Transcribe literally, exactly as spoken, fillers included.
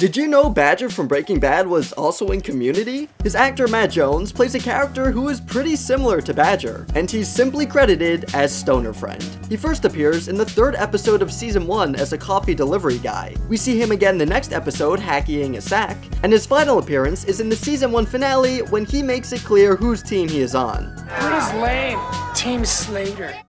Did you know Badger from Breaking Bad was also in Community? His actor Matt Jones plays a character who is pretty similar to Badger, and he's simply credited as Stoner Friend. He first appears in the third episode of season one as a coffee delivery guy. We see him again the next episode hackeying a sack, and his final appearance is in the season one finale when he makes it clear whose team he is on. What is lame? Team Slater.